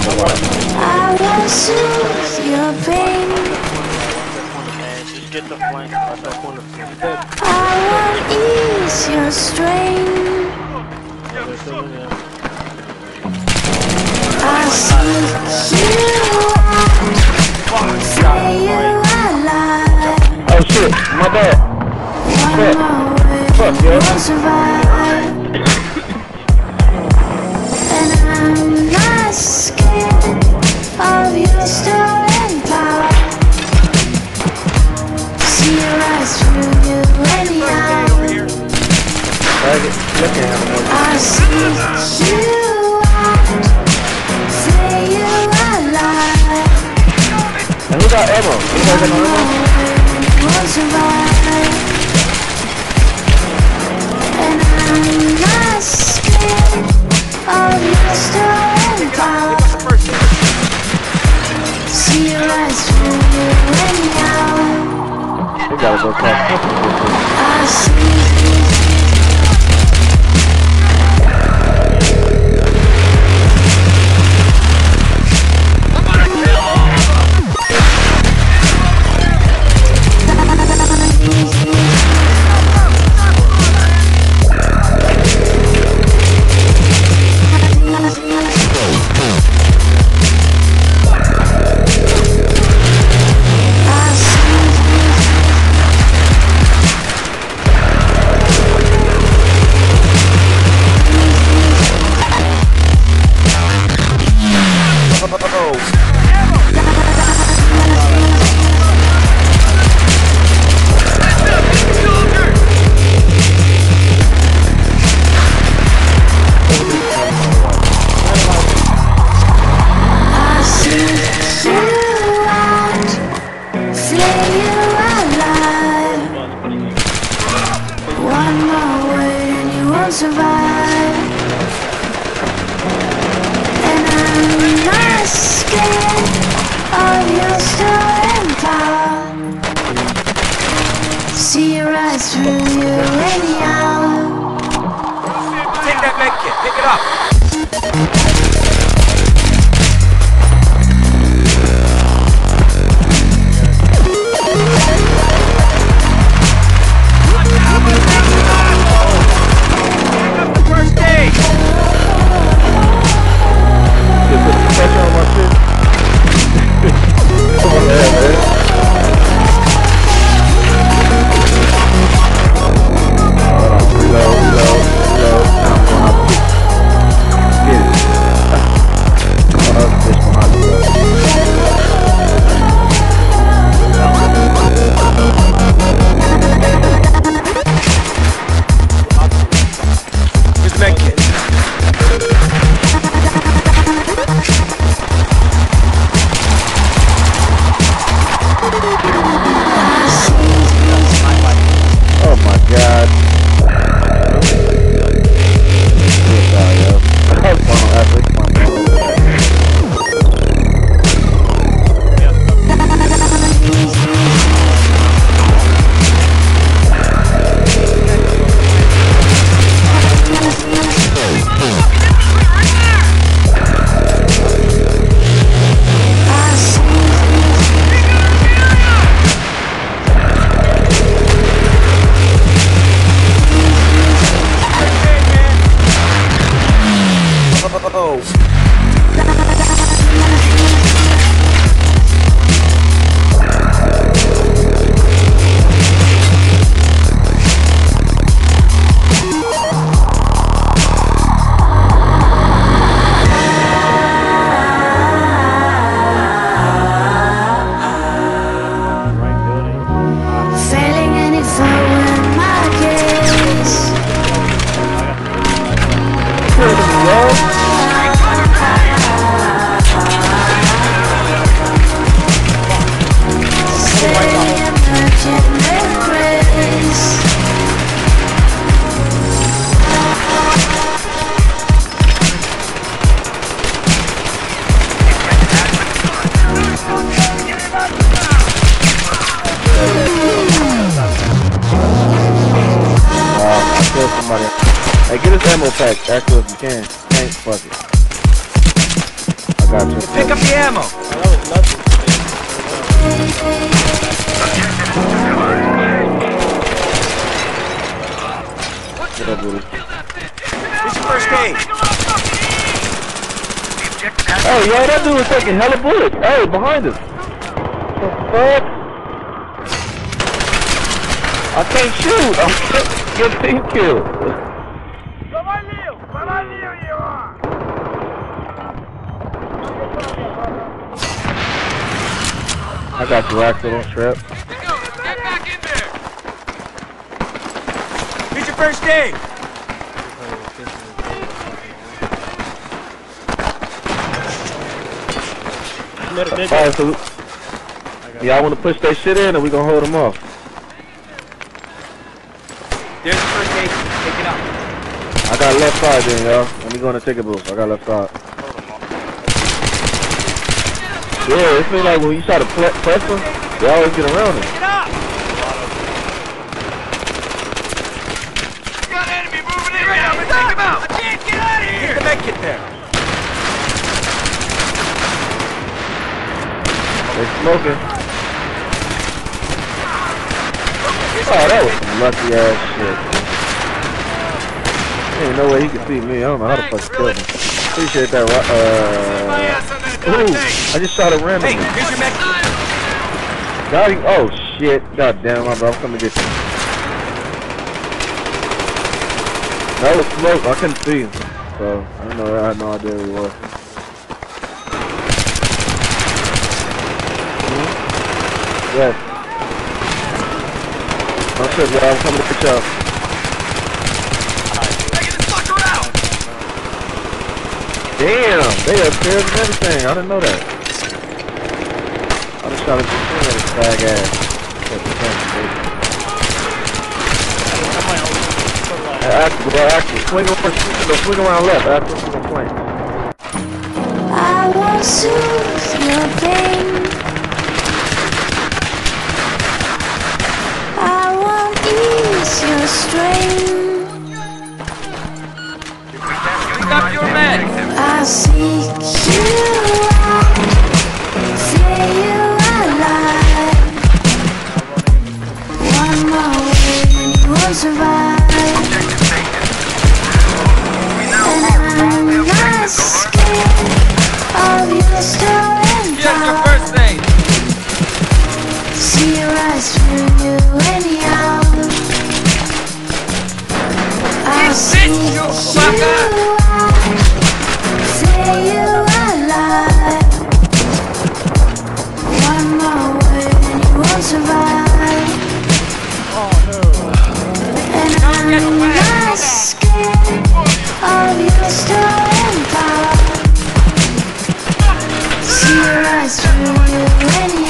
I will soothe your pain. I will ease your strain. I see you out, say you alive. Oh shit, my bad. Fuck, yo. Survive. And I'm not scared of your stolen power. See you rise through you anyhow. I see you out, say you alive. And who got ammo? You guys got ammo? Won't survive. And I'm not scared of your stolen power. See you rise through you anyhow. We gotta go catch up. I see. Survive. And I'm not scared of your stolen power. See you rise through you anyhow. Take that med kit, pick it up. Hey, get his ammo pack. Actually, if you can. Tank, fuck it. got you. Pick up the ammo. Get up, Willie. Here's your first aid. Hey, yo, that dude was taking hella bullets. Hey, behind us. What the fuck? I can't shoot. I'm getting team killed. I got you, Roxio, don't trip. Get back in there. Here's your first aid. Alright, so y'all want to push that shit in, or we gonna hold them off? There's the first aid. Take it up. I got left side then, y'all. Let me go in the ticket booth. I got left side. Yeah, it seems like when you try to press them, they always get around it. Get up. Got an enemy moving in right now. Take him out. I can't get out of here. Get the med kit there. They're smoking. Oh, that was some lucky ass shit. There ain't no way he can see me. I don't know how the fuck to kill him. Appreciate that. Ooh, I just shot a random. Hey, here's your med kit. Got him. Oh shit. God damn, my bro. I'm coming to get you. That was smoke. I couldn't see him. So, I don't know. I had no idea who he was. Yes. I'm sure, y'all. I'm coming to pick you up. Taking this fucker out. Damn, they upstairs and everything. I didn't know that. I just shot a this fag ass. Actually, swing around left. After we're gonna play. I won't soothe your pain. I won't ease your strain. Pick up your med. I seek you out, say you alive. One more way and you won't survive. And I'm not scared of your stolen Here's your power. first aid. See right through you anyhow. I'll seek you out, say you alive. One more word and you won't survive. And I'm not scared of your stolen power. See right through you anyhow.